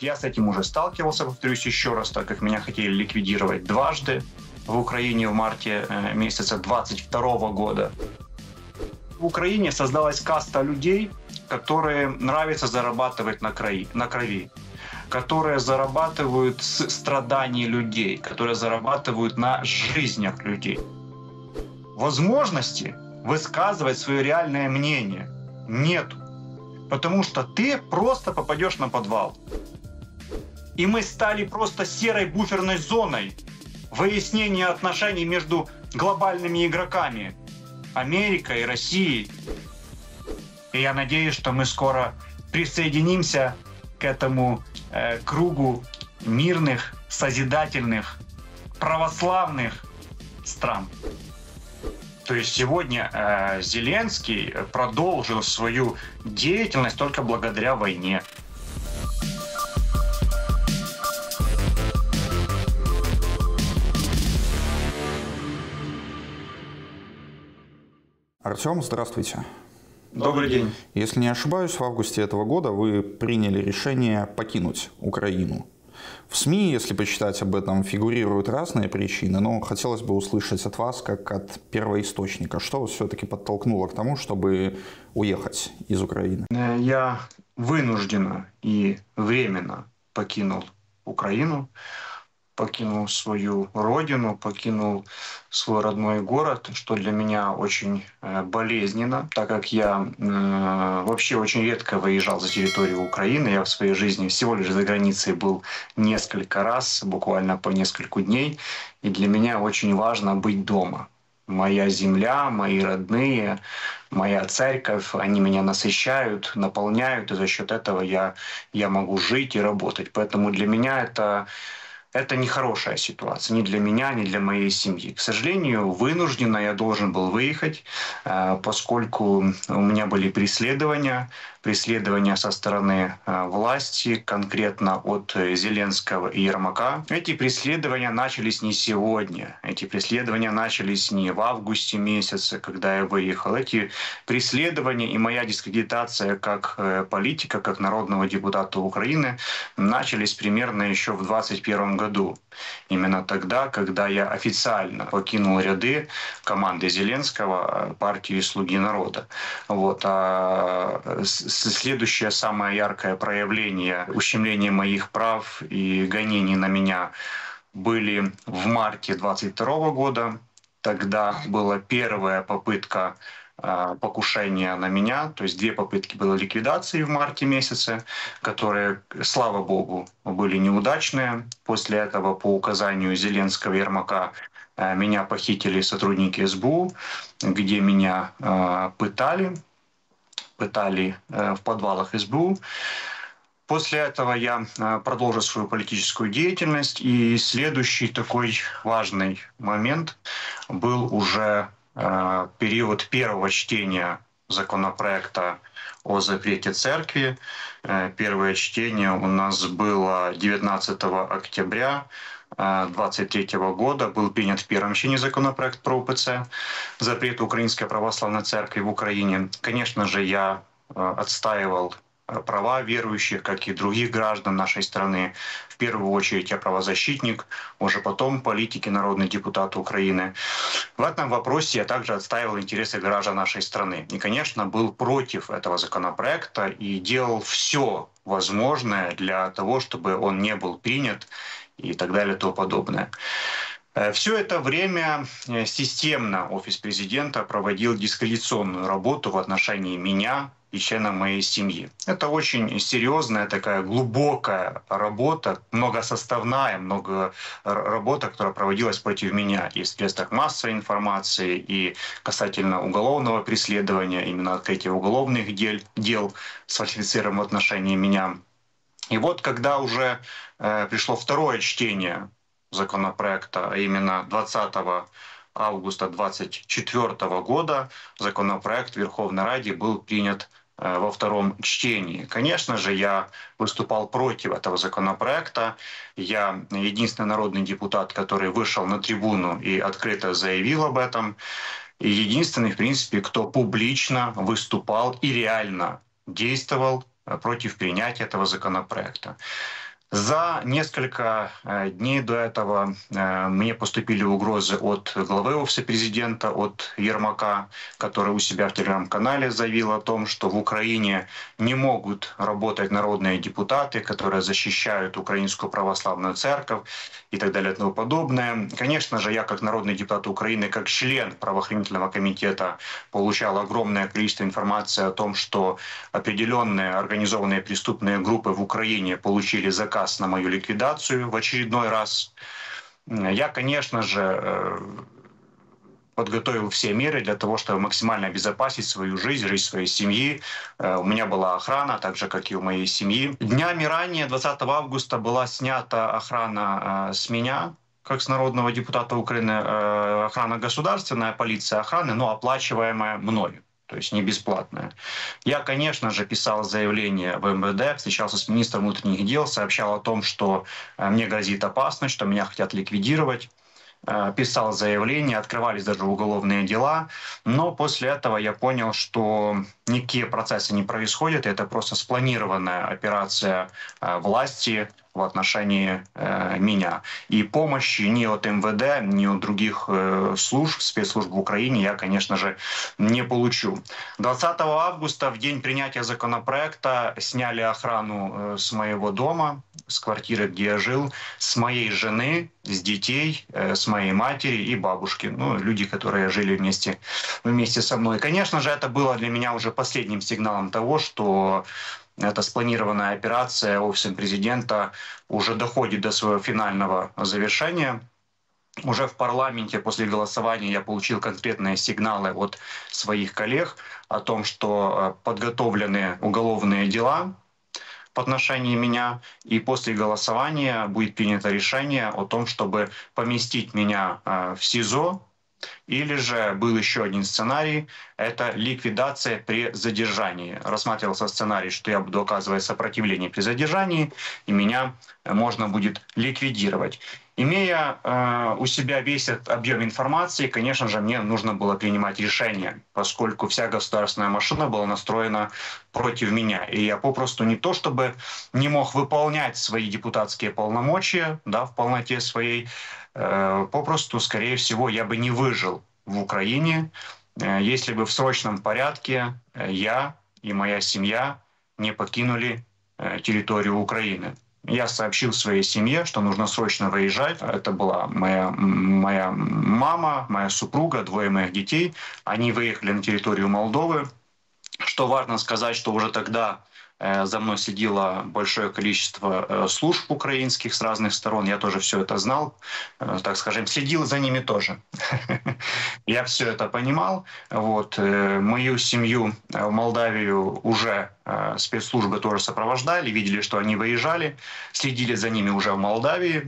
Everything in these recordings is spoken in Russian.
Я с этим уже сталкивался, повторюсь еще раз, так как меня хотели ликвидировать дважды в Украине в марте месяца 2022 года. В Украине создалась каста людей, которые нравится зарабатывать на крови, которые зарабатывают с страданий людей, которые зарабатывают на жизнях людей. Возможности высказывать свое реальное мнение нету, потому что ты просто попадешь на подвал. И мы стали просто серой буферной зоной выяснения отношений между глобальными игроками Америкой и Россией. И я надеюсь, что мы скоро присоединимся к этому кругу мирных, созидательных, православных стран. То есть сегодня Зеленский продолжил свою деятельность только благодаря войне. Артем, здравствуйте. Добрый день. Если не ошибаюсь, в августе этого года вы приняли решение покинуть Украину. В СМИ, если почитать об этом, фигурируют разные причины, но хотелось бы услышать от вас, как от первоисточника, что вас все-таки подтолкнуло к тому, чтобы уехать из Украины? Я вынужденно и временно покинул Украину, покинул свою родину, покинул свой родной город, что для меня очень болезненно, так как я вообще очень редко выезжал за территорию Украины. Я в своей жизни всего лишь за границей был несколько раз, буквально по несколько дней. И для меня очень важно быть дома. Моя земля, мои родные, моя церковь, они меня насыщают, наполняют, и за счет этого я могу жить и работать. Поэтому для меня это нехорошая ситуация ни для меня, ни для моей семьи. К сожалению, вынужденно я должен был выехать, поскольку у меня были преследования со стороны власти, конкретно от Зеленского и Ермака. Эти преследования начались не сегодня. Эти преследования начались не в августе месяце, когда я выехал. Эти преследования и моя дискредитация как политика, как народного депутата Украины начались примерно еще в 2021 году. Именно тогда, когда я официально покинул ряды команды Зеленского, партии «Слуги народа». Вот. А следующее самое яркое проявление ущемления моих прав и гонений на меня были в марте 2022 года. Тогда была первая попытка покушения на меня, то есть 2 попытки было ликвидации в марте месяце, которые, слава богу, были неудачные. После этого по указанию Зеленского и Ермака меня похитили сотрудники СБУ, где меня пытали в подвалах СБУ. После этого я продолжил свою политическую деятельность, и следующий такой важный момент был уже период первого чтения законопроекта о запрете церкви. Первое чтение у нас было 19 октября 2023 года. Был принят в первом чтении законопроект про УПЦ, запрет Украинской Православной Церкви в Украине. Конечно же, я отстаивал права верующих, как и других граждан нашей страны. В первую очередь я правозащитник, уже потом политик и народный депутат Украины. В этом вопросе я также отстаивал интересы граждан нашей страны. И, конечно, был против этого законопроекта и делал все возможное для того, чтобы он не был принят и так далее и тому подобное. Все это время системно офис президента проводил дискредитационную работу в отношении меня и членов моей семьи. Это очень серьезная такая глубокая работа, многосоставная, работа, которая проводилась против меня и в средствах массовой информации, и касательно уголовного преследования, именно открытия уголовных дел с фальсифицированием в отношении меня. И вот когда уже пришло второе чтение законопроекта, а именно 20 августа 2024 года законопроект в Верховной Раде был принят во втором чтении. Конечно же, я выступал против этого законопроекта. Я единственный народный депутат, который вышел на трибуну и открыто заявил об этом. И единственный, в принципе, кто публично выступал и реально действовал против принятия этого законопроекта. За несколько дней до этого мне поступили угрозы от главы Офиса президента, от Ермака, который у себя в телеграм-канале заявил о том, что в Украине не могут работать народные депутаты, которые защищают Украинскую православную церковь и так далее и тому подобное. Конечно же, я как народный депутат Украины, как член правоохранительного комитета получал огромное количество информации о том, что определенные организованные преступные группы в Украине получили заказ на мою ликвидацию в очередной раз. Я, конечно же, подготовил все меры для того, чтобы максимально обезопасить свою жизнь, жизнь своей семьи. У меня была охрана, так же, как и у моей семьи. Днями ранее, 20 августа, была снята охрана с меня, как с народного депутата Украины, охрана государственная, полиция охраны, но оплачиваемая мною. То есть не бесплатная. Я, конечно же, писал заявление в МВД, встречался с министром внутренних дел, сообщал о том, что мне грозит опасность, что меня хотят ликвидировать. Писал заявление, открывались даже уголовные дела, но после этого я понял, что никакие процессы не происходят, это просто спланированная операция власти в отношении меня. И помощи ни от МВД, ни от других служб, спецслужб в Украине я, конечно же, не получу. 20 августа, в день принятия законопроекта, сняли охрану с моего дома, с квартиры, где я жил, с моей жены, с детей, с моей матери и бабушки. Ну, люди, которые жили вместе со мной. Конечно же, это было для меня уже последним сигналом того, что эта спланированная операция Офисом президента уже доходит до своего финального завершения. Уже в парламенте после голосования я получил конкретные сигналы от своих коллег о том, что подготовлены уголовные дела в отношении меня, и после голосования будет принято решение о том, чтобы поместить меня в СИЗО. Или же был еще один сценарий – это ликвидация при задержании. Рассматривался сценарий, что я буду оказывать сопротивление при задержании, и меня можно будет ликвидировать. Имея у себя весь этот объем информации, конечно же, мне нужно было принимать решение, поскольку вся государственная машина была настроена против меня. И я попросту не то чтобы не мог выполнять свои депутатские полномочия, да, в полноте своей, попросту, скорее всего, я бы не выжил в Украине, если бы в срочном порядке я и моя семья не покинули территорию Украины. Я сообщил своей семье, что нужно срочно выезжать. Это была моя мама, моя супруга, двое моих детей. Они выехали на территорию Молдовы. Что важно сказать, что уже тогда за мной следило большое количество служб украинских с разных сторон. Я тоже все это знал, так скажем, следил за ними тоже. Я все это понимал. Вот. Мою семью в Молдавию уже спецслужбы тоже сопровождали, видели, что они выезжали, следили за ними уже в Молдавии.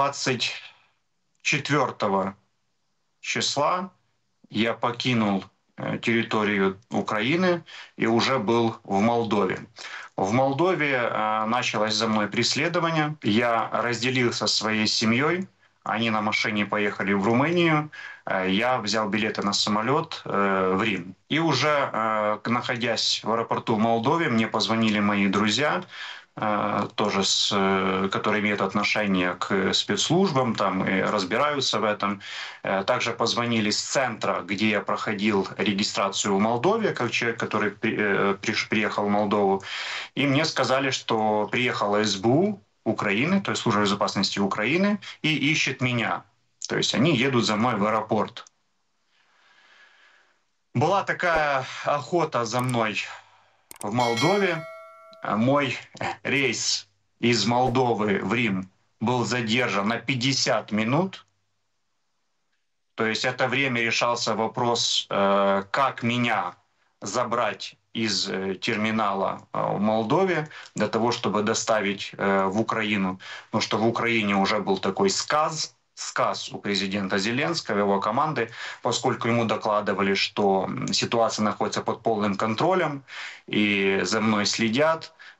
24 числа я покинул территорию Украины и уже был в Молдове. В Молдове началось за мной преследование. Я разделился со своей семьей. Они на машине поехали в Румынию. Я взял билеты на самолет в Рим. И уже находясь в аэропорту в Молдове, мне позвонили мои друзья, тоже которые имеют отношение к спецслужбам там, и разбираются в этом. Также позвонили с центра, где я проходил регистрацию в Молдове, как человек, который приехал в Молдову. И мне сказали, что приехала СБУ Украины, то есть Служба безопасности Украины, и ищет меня. То есть они едут за мной в аэропорт. Была такая охота за мной в Молдове. Мой рейс из Молдовы в Рим был задержан на 50 минут. То есть это время решался вопрос, как меня забрать из терминала в Молдове для того, чтобы доставить в Украину. Потому что в Украине уже был такой сказ у президента Зеленского, его команды, поскольку ему докладывали, что ситуация находится под полным контролем и за мной следят.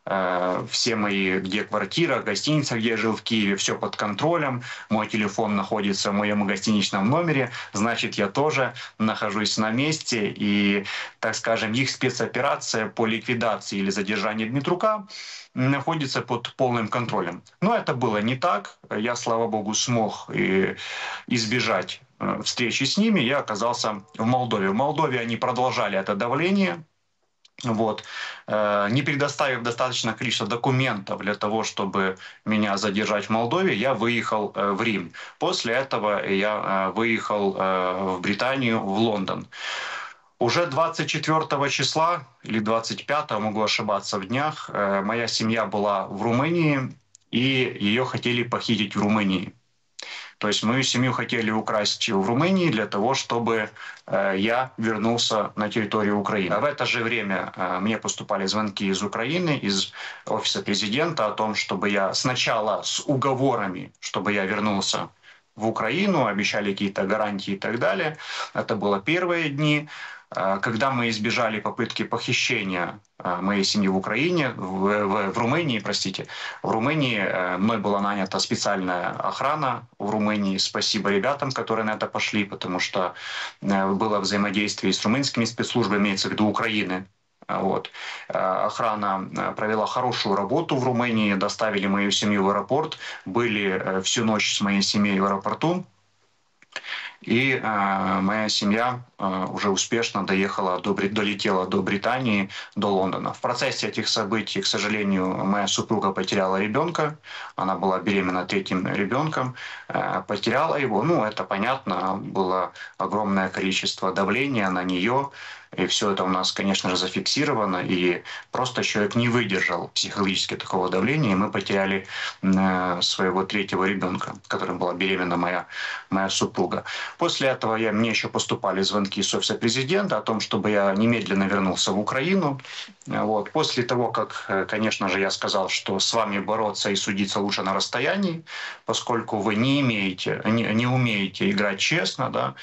все мои, где квартира, гостиница, где я жил в Киеве, все под контролем, мой телефон находится в моем гостиничном номере, значит, я тоже нахожусь на месте, и, так скажем, их спецоперация по ликвидации или задержанию Дмитрука находится под полным контролем. Но это было не так. Я, слава богу, смог избежать встречи с ними. Я оказался в Молдове. В Молдове они продолжали это давление. Вот. Не предоставив достаточное количество документов для того, чтобы меня задержать в Молдове, я выехал в Рим. После этого я выехал в Британию, в Лондон. Уже 24 числа или 25, могу ошибаться в днях, моя семья была в Румынии, и ее хотели похитить в Румынии. То есть мою семью хотели украсть в Румынии для того, чтобы я вернулся на территорию Украины. В это же время мне поступали звонки из Украины, из офиса президента о том, чтобы я сначала с уговорами, чтобы я вернулся в Украину, обещали какие-то гарантии и так далее. Это было первые дни. Когда мы избежали попытки похищения моей семьи в Украине, в Румынии, простите, в Румынии мной была нанята специальная охрана в Румынии. Спасибо ребятам, которые на это пошли, потому что было взаимодействие с румынскими спецслужбами, имеется в виду Украины. Вот. Охрана провела хорошую работу в Румынии, доставили мою семью в аэропорт, были всю ночь с моей семьей в аэропорту. И моя семья уже успешно долетела до Британии, до Лондона. В процессе этих событий, к сожалению, моя супруга потеряла ребенка. Она была беременна 3-м ребенком, потеряла его. Ну, это понятно, было огромное количество давления на нее. И все это у нас, конечно же, зафиксировано. И просто человек не выдержал психологически такого давления. И мы потеряли своего 3-го ребенка, которым была беременна моя супруга. После этого мне еще поступали звонки с офиса президента о том, чтобы я немедленно вернулся в Украину. Вот. После того, как, конечно же, я сказал, что с вами бороться и судиться лучше на расстоянии, поскольку вы не умеете играть честно, да,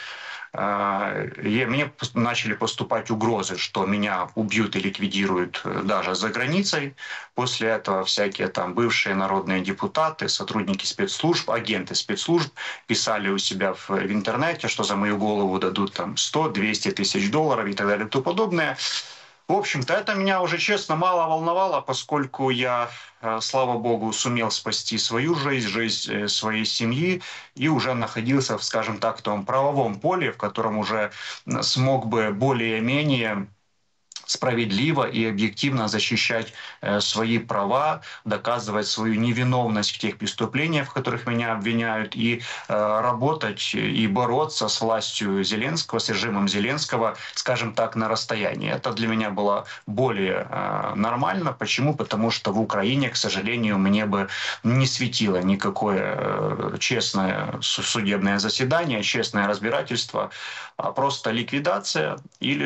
мне начали поступать угрозы, что меня убьют и ликвидируют даже за границей. После этого всякие там бывшие народные депутаты, сотрудники спецслужб, агенты спецслужб писали у себя в интернете, что за мою голову дадут там 100-200 тысяч долларов и так далее и тому подобное. В общем-то, это меня уже, честно, мало волновало, поскольку я, слава богу, сумел спасти свою жизнь своей семьи и уже находился, скажем так, в том правовом поле, в котором уже смог бы более-менее справедливо и объективно защищать свои права, доказывать свою невиновность в тех преступлениях, в которых меня обвиняют, и работать и бороться с властью Зеленского, с режимом Зеленского, скажем так, на расстоянии. Это для меня было более нормально. Почему? Потому что в Украине, к сожалению, мне бы не светило никакое честное судебное заседание, честное разбирательство, а просто ликвидация или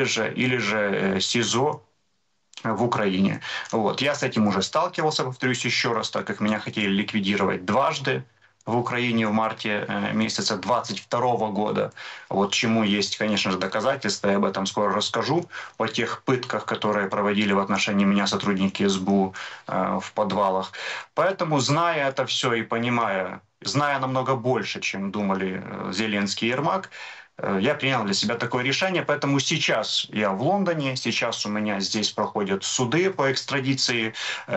же СИЗО в Украине. Вот. Я с этим уже сталкивался, повторюсь еще раз, так как меня хотели ликвидировать дважды в Украине в марте месяца 22 года. Вот чему есть, конечно же, доказательства, я об этом скоро расскажу, о тех пытках, которые проводили в отношении меня сотрудники СБУ в подвалах. Поэтому, зная это все и понимая, зная намного больше, чем думали Зеленский и Ермак, я принял для себя такое решение, поэтому сейчас я в Лондоне, сейчас у меня здесь проходят суды по экстрадиции.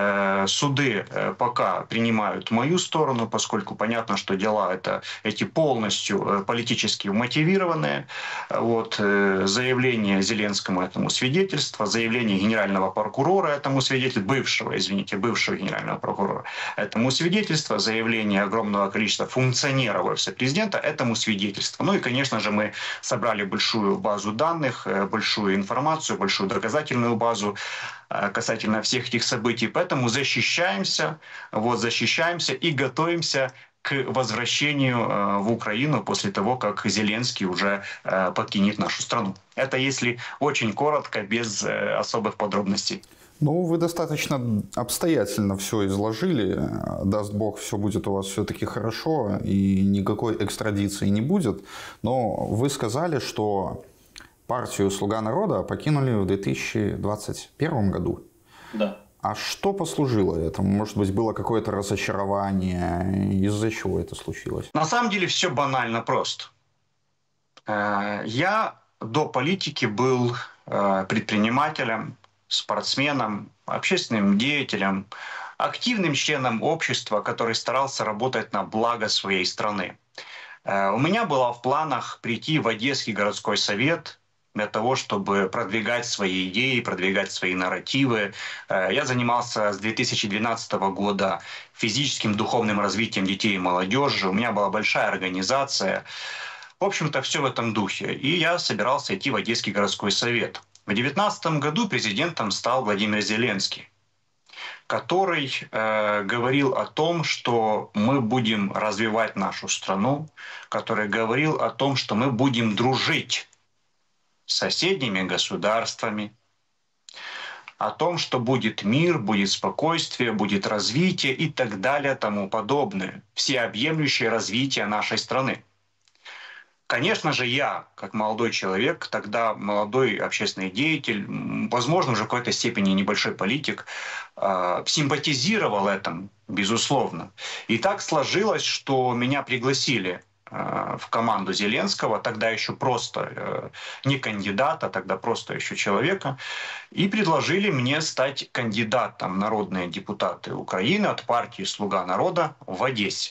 Суды пока принимают мою сторону, поскольку понятно, что дела эти полностью политически мотивированные. Вот, заявление Зеленскому этому свидетельство, заявление генерального прокурора этому свидетельству, бывшего генерального прокурора этому свидетельство, заявление огромного количества функционеров офиса президента этому свидетельству. Ну и, конечно же, мы собрали большую базу данных, большую информацию, большую доказательную базу касательно всех этих событий. Поэтому защищаемся и готовимся к возвращению в Украину после того, как Зеленский уже покинет нашу страну. Это если очень коротко, без особых подробностей. Ну, вы достаточно обстоятельно все изложили. Даст Бог, все будет у вас все-таки хорошо и никакой экстрадиции не будет. Но вы сказали, что партию «Слуга народа» покинули в 2021 году. Да. А что послужило этому? Может быть, было какое-то разочарование? Из-за чего это случилось? На самом деле все банально просто. Я до политики был предпринимателем, спортсменом, общественным деятелем, активным членом общества, который старался работать на благо своей страны. У меня было в планах прийти в Одесский городской совет для того, чтобы продвигать свои идеи, продвигать свои нарративы. Я занимался с 2012 года физическим, духовным развитием детей и молодежи. У меня была большая организация. В общем-то, все в этом духе. И я собирался идти в Одесский городской совет. В 2019 году президентом стал Владимир Зеленский, который говорил о том, что мы будем развивать нашу страну, который говорил о том, что мы будем дружить с соседними государствами, о том, что будет мир, будет спокойствие, будет развитие и так далее, тому подобное. Всеобъемлющее развитие нашей страны. Конечно же, я, как молодой человек, тогда молодой общественный деятель, возможно, уже в какой-то степени небольшой политик, симпатизировал этому, безусловно. И так сложилось, что меня пригласили в команду Зеленского, тогда еще просто не кандидата, тогда просто еще человека, и предложили мне стать кандидатом в народные депутаты Украины от партии «Слуга народа» в Одессе.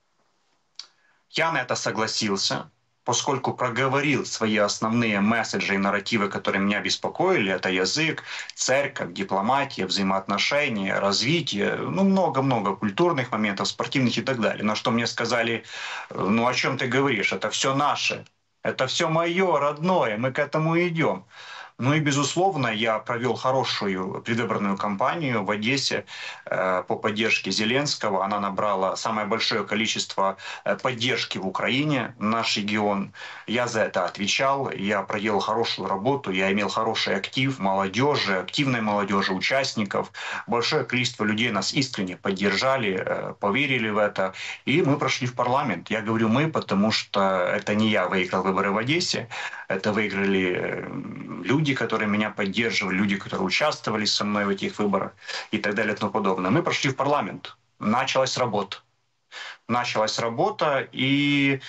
Я на это согласился, поскольку проговорил свои основные месседжи и нарративы, которые меня беспокоили. Это язык, церковь, дипломатия, взаимоотношения, развитие, много-много культурных моментов, спортивных и так далее. На что мне сказали: ну о чем ты говоришь, это все наше, это все мое, родное, мы к этому идем. Ну и, безусловно, я провел хорошую предвыборную кампанию в Одессе по поддержке Зеленского. Она набрала самое большое количество поддержки в Украине, наш регион. Я за это отвечал, я проделал хорошую работу, я имел хороший актив молодежи, активной молодежи, участников. Большое количество людей нас искренне поддержали, поверили в это, и мы прошли в парламент. Я говорю «мы», потому что это не я выиграл выборы в Одессе, это выиграли люди, которые меня поддерживали, люди, которые участвовали со мной в этих выборах и так далее и тому подобное. Мы прошли в парламент. Началась работа, и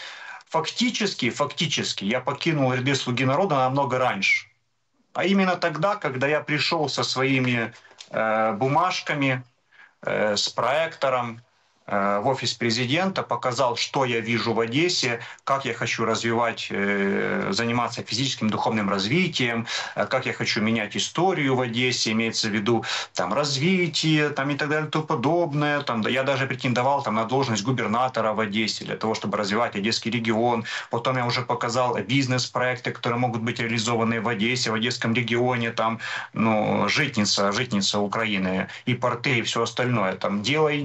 фактически я покинул ряды «Слуги народа» намного раньше. А именно тогда, когда я пришел со своими бумажками, с проектором, в офис президента, показал, что я вижу в Одессе, как я хочу развивать, заниматься физическим, духовным развитием, как я хочу менять историю в Одессе, имеется в виду там, развитие там, и так далее и тому подобное. Там, я даже претендовал там, на должность губернатора в Одессе для того, чтобы развивать Одесский регион. Потом я уже показал бизнес-проекты, которые могут быть реализованы в Одессе, в Одесском регионе, там, житница Украины, и порты, и все остальное. Там, делай.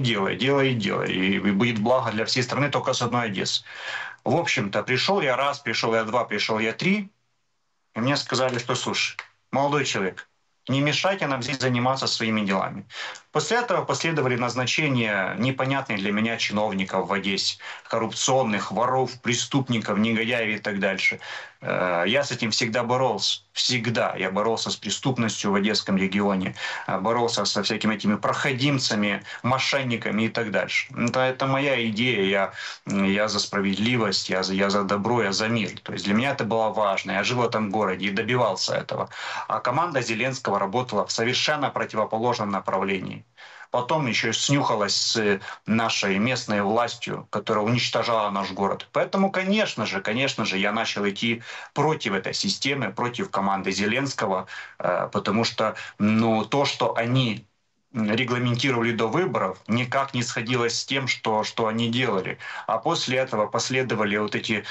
И будет благо для всей страны только с одной Одессы. В общем-то, пришел я раз, пришел я два, пришел я три, и мне сказали, что, слушай, молодой человек, не мешайте нам здесь заниматься своими делами. После этого последовали назначения непонятных для меня чиновников в Одессе, коррупционных, воров, преступников, негодяев и так дальше. Я с этим всегда боролся. Всегда. Я боролся с преступностью в Одесском регионе, боролся со всякими этими проходимцами, мошенниками и так дальше. Это моя идея. Я за справедливость, я за добро, я за мир. То есть для меня это было важно. Я жил в этом городе и добивался этого. А команда Зеленского работала в совершенно противоположном направлении. Потом еще снюхалась с нашей местной властью, которая уничтожала наш город. Поэтому, конечно же, я начал идти против этой системы, против команды Зеленского, потому что то, что они регламентировали до выборов, никак не сходилось с тем, что они делали. А после этого последовали вот эти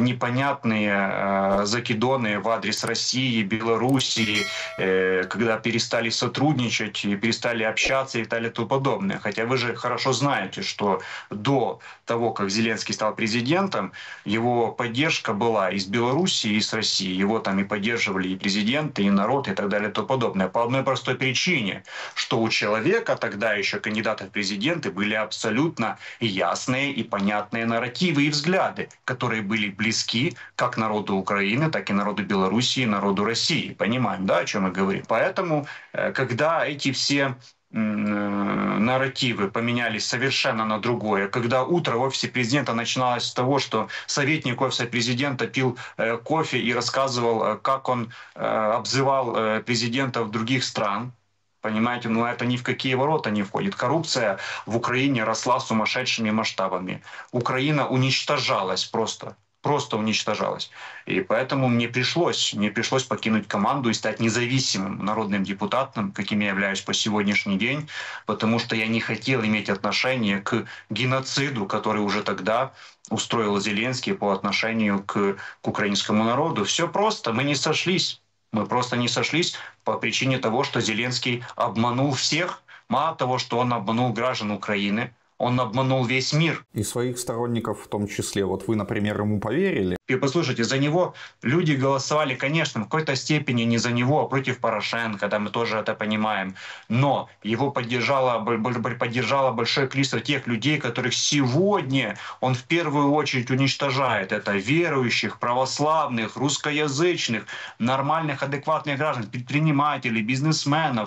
непонятные закидоны в адрес России, Белоруссии, когда перестали сотрудничать, перестали общаться и так далее и тому подобное. Хотя вы же хорошо знаете, что до того, как Зеленский стал президентом, его поддержка была из Белоруссии, и из России. Его там и поддерживали и президенты, и народ, и так далее и тому подобное. По одной простой причине, что у человека, тогда еще кандидата в президенты, были абсолютно ясные и понятные нарративы и взгляды, которые были близки как народу Украины, так и народу Белоруссии, народу России. Понимаем, да, о чем мы говорим? Поэтому, когда эти все нарративы поменялись совершенно на другое. Когда утро в офисе президента начиналось с того, что советник офиса президента пил кофе и рассказывал, как он обзывал президентов других стран. Понимаете, но это ни в какие ворота не входит. Коррупция в Украине росла сумасшедшими масштабами. Украина уничтожалась просто уничтожалась. И поэтому мне пришлось покинуть команду и стать независимым народным депутатом, каким я являюсь по сегодняшний день, потому что я не хотел иметь отношение к геноциду, который уже тогда устроил Зеленский по отношению к украинскому народу. Все просто, мы не сошлись. Мы просто не сошлись по причине того, что Зеленский обманул всех. Мало того, что он обманул граждан Украины, он обманул весь мир. И своих сторонников в том числе. Вот вы, например, ему поверили? И послушайте, за него люди голосовали, конечно, в какой-то степени не за него, а против Порошенко, да, мы тоже это понимаем. Но его поддержало большое количество тех людей, которых сегодня он в первую очередь уничтожает. Это верующих, православных, русскоязычных, нормальных, адекватных граждан, предпринимателей, бизнесменов,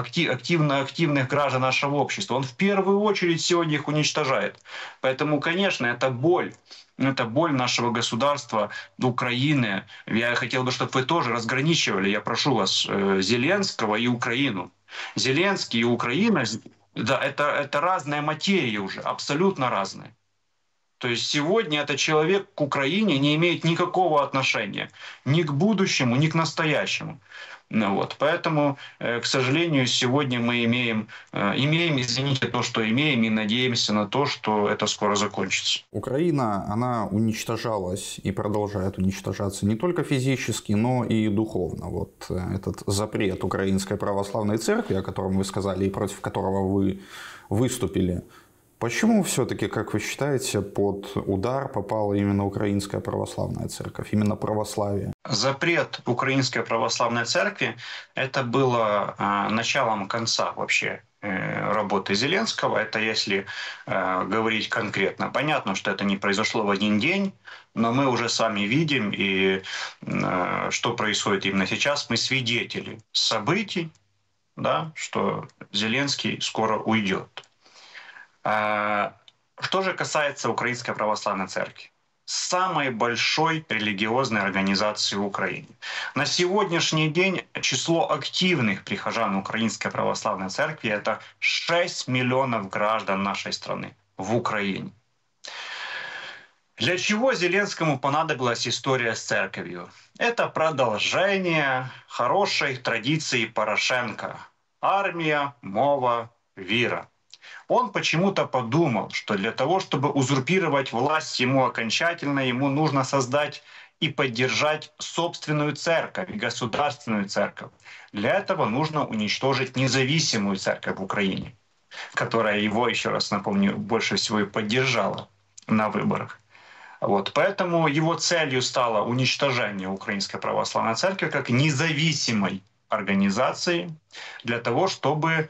активных граждан нашего общества. Он в первую очередь сегодня их уничтожает. Поэтому, конечно, это боль. Это боль нашего государства, Украины. Я хотел бы, чтобы вы тоже разграничивали, я прошу вас, Зеленского и Украину. Зеленский и Украина, да, это разная материя уже, абсолютно разная. То есть сегодня этот человек к Украине не имеет никакого отношения ни к будущему, ни к настоящему. Вот. Поэтому, к сожалению, сегодня мы имеем, извините, то, что имеем, и надеемся на то, что это скоро закончится. Украина, она уничтожалась и продолжает уничтожаться не только физически, но и духовно. Вот этот запрет Украинской Православной Церкви, о котором вы сказали, и против которого вы выступили, почему все-таки, как вы считаете, под удар попала именно Украинская Православная Церковь, именно православие? Запрет Украинской Православной Церкви – это было началом конца вообще работы Зеленского. Это если говорить конкретно. Понятно, что это не произошло в один день, но мы уже сами видим, и что происходит именно сейчас. Мы свидетели событий, да, что Зеленский скоро уйдет. Что же касается Украинской Православной Церкви, самой большой религиозной организации в Украине. На сегодняшний день число активных прихожан Украинской Православной Церкви – это 6 миллионов граждан нашей страны в Украине. Для чего Зеленскому понадобилась история с церковью? Это продолжение хорошей традиции Порошенко. Армия, мова, вера. Он почему-то подумал, что для того, чтобы узурпировать власть ему окончательно, ему нужно создать и поддержать собственную церковь, государственную церковь. Для этого нужно уничтожить независимую церковь в Украине, которая его, еще раз напомню, больше всего и поддержала на выборах. Вот. Поэтому его целью стало уничтожение Украинской Православной Церкви как независимой организации для того, чтобы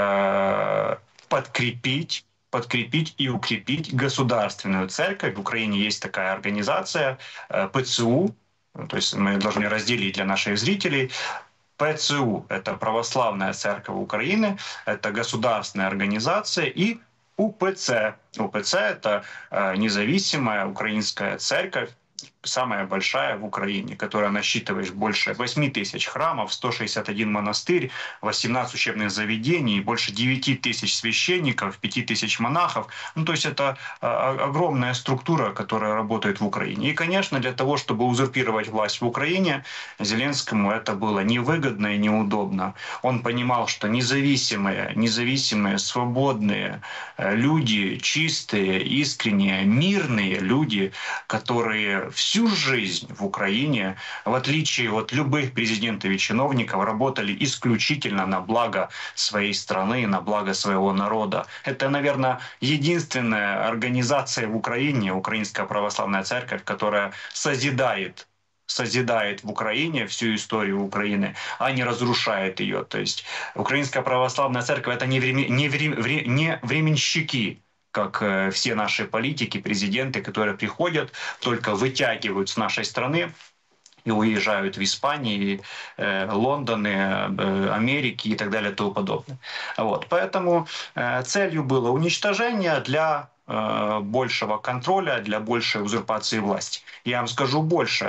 подкрепить и укрепить государственную церковь. В Украине есть такая организация ПЦУ, то есть мы должны разделить для наших зрителей. ПЦУ – это Православная Церковь Украины, это государственная организация, и УПЦ. УПЦ – это независимая украинская церковь, самая большая в Украине, которая насчитывает больше 8 тысяч храмов, 161 монастырь, 18 учебных заведений, больше 9 тысяч священников, 5 тысяч монахов. Ну, то есть это огромная структура, которая работает в Украине. И, конечно, для того, чтобы узурпировать власть в Украине, Зеленскому это было невыгодно и неудобно. Он понимал, что независимые, свободные люди, чистые, искренние, мирные люди, которые всю жизнь в Украине, в отличие от любых президентов и чиновников, работали исключительно на благо своей страны, на благо своего народа. Это, наверное, единственная организация в Украине, Украинская Православная Церковь, которая созидает в Украине всю историю Украины, а не разрушает ее. То есть Украинская Православная Церковь – это не временщики, как все наши политики, президенты, которые приходят, только вытягивают с нашей страны и уезжают в Испанию, Лондоны, Америки и так далее и тому подобное. Вот. Поэтому целью было уничтожение для большего контроля, для большей узурпации власти. Я вам скажу больше,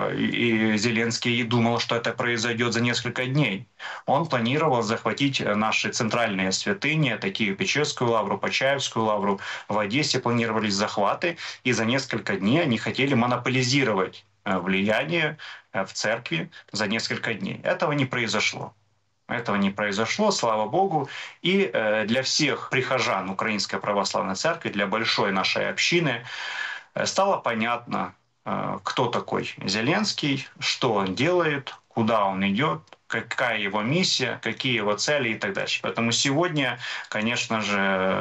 и Зеленский думал, что это произойдет за несколько дней. Он планировал захватить наши центральные святыни, такие Печерскую лавру, Почаевскую лавру, в Одессе планировались захваты, и за несколько дней они хотели монополизировать влияние в церкви за несколько дней. Этого не произошло. Этого не произошло, слава Богу. И для всех прихожан Украинской Православной Церкви, для большой нашей общины стало понятно, кто такой Зеленский, что он делает, куда он идет, какая его миссия, какие его цели и так дальше. Поэтому сегодня, конечно же,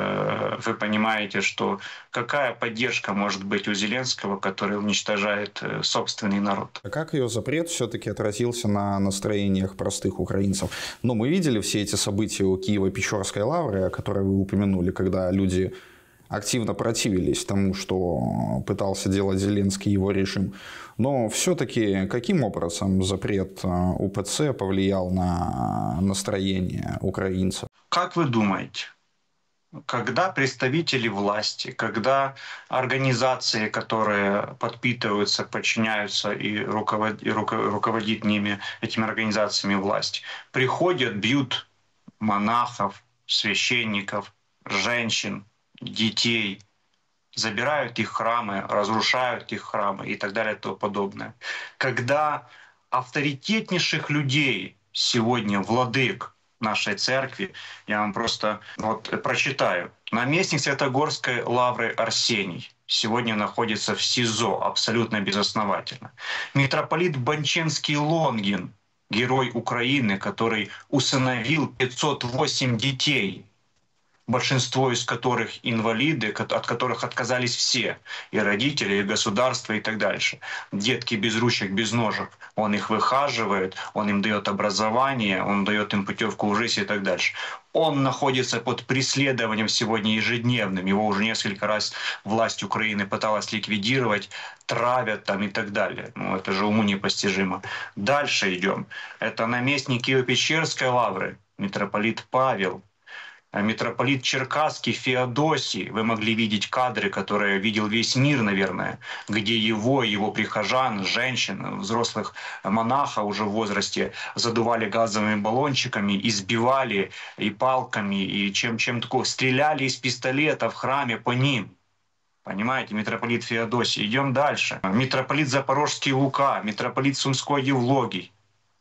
вы понимаете, что какая поддержка может быть у Зеленского, который уничтожает собственный народ. А как ее запрет все-таки отразился на настроениях простых украинцев? Ну, мы видели все эти события у Киево-Печорской лавры, о которой вы упомянули, когда люди активно противились тому, что пытался делать Зеленский и его режим. Но все-таки каким образом запрет УПЦ повлиял на настроение украинцев? Как вы думаете, когда представители власти, когда организации, которые подпитываются, подчиняются и руководит ними, этими организациями власть, приходят, бьют монахов, священников, женщин, детей, забирают их храмы, разрушают их храмы и так далее и тому подобное. Когда авторитетнейших людей сегодня, владык нашей церкви, я вам просто прочитаю. Наместник Святогорской лавры Арсений сегодня находится в СИЗО абсолютно безосновательно. Митрополит Бонченский Лонгин, герой Украины, который усыновил 508 детей, большинство из которых инвалиды, от которых отказались все, и родители, и государство, и так дальше. Детки без ручек, без ножек. Он их выхаживает, он им дает образование, он дает им путевку в жизнь и так дальше. Он находится под преследованием сегодня ежедневным. Его уже несколько раз власть Украины пыталась ликвидировать, травят там и так далее. Ну, это же уму непостижимо. Дальше идем. Это наместник Киево-Печерской лавры, митрополит Павел, митрополит Черкасский Феодосий. Вы могли видеть кадры, которые видел весь мир, наверное, где его прихожан, женщин, взрослых монахов уже в возрасте задували газовыми баллончиками, избивали и палками, и чем такое, стреляли из пистолета в храме по ним. Понимаете, митрополит Феодосий. Идем дальше. Митрополит Запорожский Лука, митрополит Сумской Евлогий.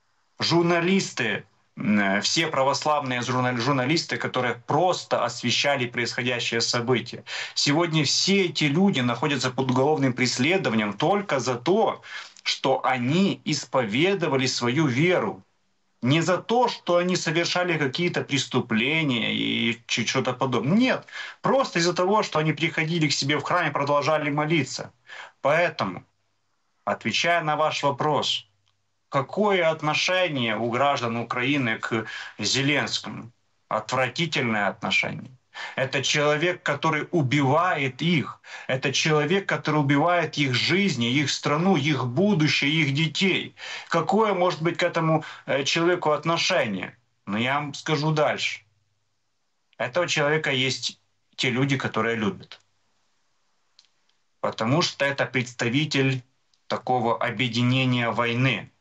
Журналисты, все православные журналисты, которые просто освещали происходящее событие. Сегодня все эти люди находятся под уголовным преследованием только за то, что они исповедовали свою веру. Не за то, что они совершали какие-то преступления и что-то подобное. Нет, просто из-за того, что они приходили к себе в храм и продолжали молиться. Поэтому, отвечая на ваш вопрос, какое отношение у граждан Украины к Зеленскому? Отвратительное отношение. Это человек, который убивает их. Это человек, который убивает их жизни, их страну, их будущее, их детей. Какое может быть к этому человеку отношение? Но я вам скажу дальше. У этого человека есть те люди, которые любят. Потому что это представитель такого объединения войны.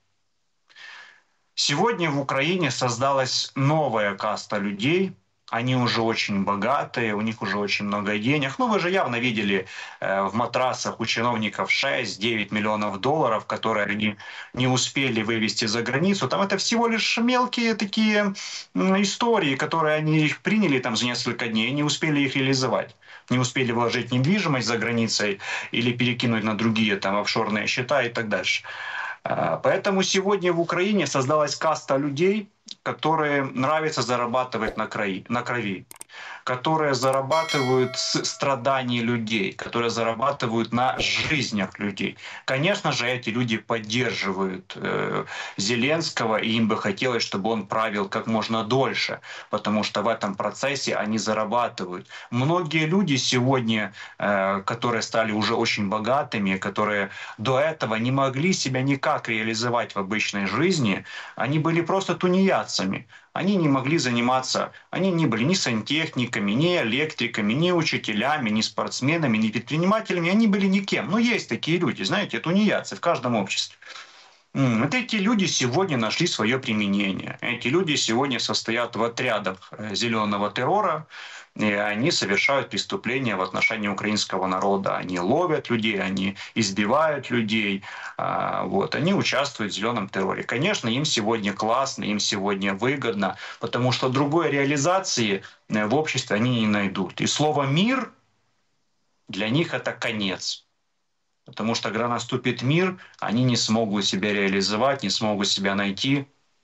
Сегодня в Украине создалась новая каста людей. Они уже очень богатые, у них уже очень много денег. Ну, вы же явно видели в матрасах у чиновников 6-9 миллионов долларов, которые они не успели вывести за границу. Там это всего лишь мелкие такие истории, которые они их приняли там за несколько дней и не успели их реализовать. Не успели вложить недвижимость за границей или перекинуть на другие там офшорные счета и так дальше. Поэтому сегодня в Украине создалась каста людей, которые нравится зарабатывать на крови, которые зарабатывают с страданий людей, которые зарабатывают на жизнях людей. Конечно же, эти люди поддерживают Зеленского, и им бы хотелось, чтобы он правил как можно дольше, потому что в этом процессе они зарабатывают. Многие люди сегодня, которые стали уже очень богатыми, которые до этого не могли себя никак реализовать в обычной жизни, они были просто тунеядцами. Они не могли заниматься, они не были ни сантехниками, ни электриками, ни учителями, ни спортсменами, ни предпринимателями, они были никем. Но есть такие люди, знаете, тунеядцы в каждом обществе. Вот эти люди сегодня нашли свое применение. Эти люди сегодня состоят в отрядах зеленого террора, и они совершают преступления в отношении украинского народа. Они ловят людей, они избивают людей, они участвуют в зеленом терроре. Конечно, им сегодня классно, им сегодня выгодно, потому что другой реализации в обществе они не найдут. И слово «мир» для них это конец. Потому что когда наступит мир, они не смогут себя реализовать, не смогут себя найти.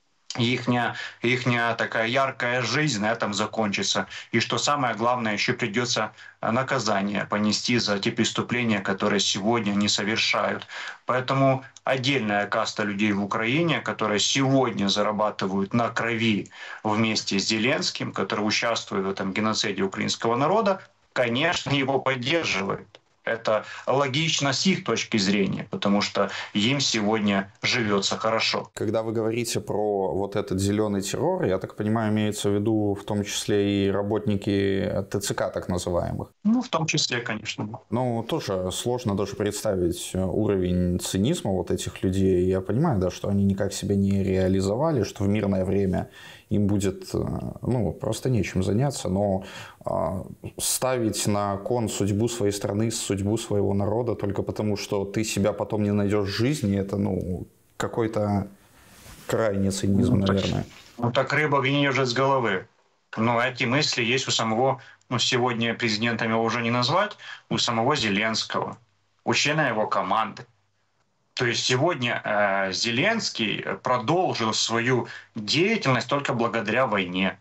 Ихняя такая яркая жизнь на этом закончится. И что самое главное, еще придется наказание понести за те преступления, которые сегодня они совершают. Поэтому отдельная каста людей в Украине, которые сегодня зарабатывают на крови вместе с Зеленским, которые участвуют в этом геноциде украинского народа, конечно, его поддерживают. Это логично с их точки зрения, потому что им сегодня живется хорошо. Когда вы говорите про вот этот зеленый террор, я так понимаю, имеется в виду в том числе и работники ТЦК так называемых? В том числе, конечно. Тоже сложно даже представить уровень цинизма вот этих людей. Я понимаю, да, что они никак себя не реализовали, что в мирное время им будет просто нечем заняться, но ставить на кон судьбу своей страны, судьбу своего народа только потому, что ты себя потом не найдешь в жизни, это какой-то крайний цинизм, наверное. Так рыба гниет с головы. Но эти мысли есть у самого, сегодня президентом его уже не назвать, у самого Зеленского, у члена его команды. То есть сегодня Зеленский продолжил свою деятельность только благодаря войне.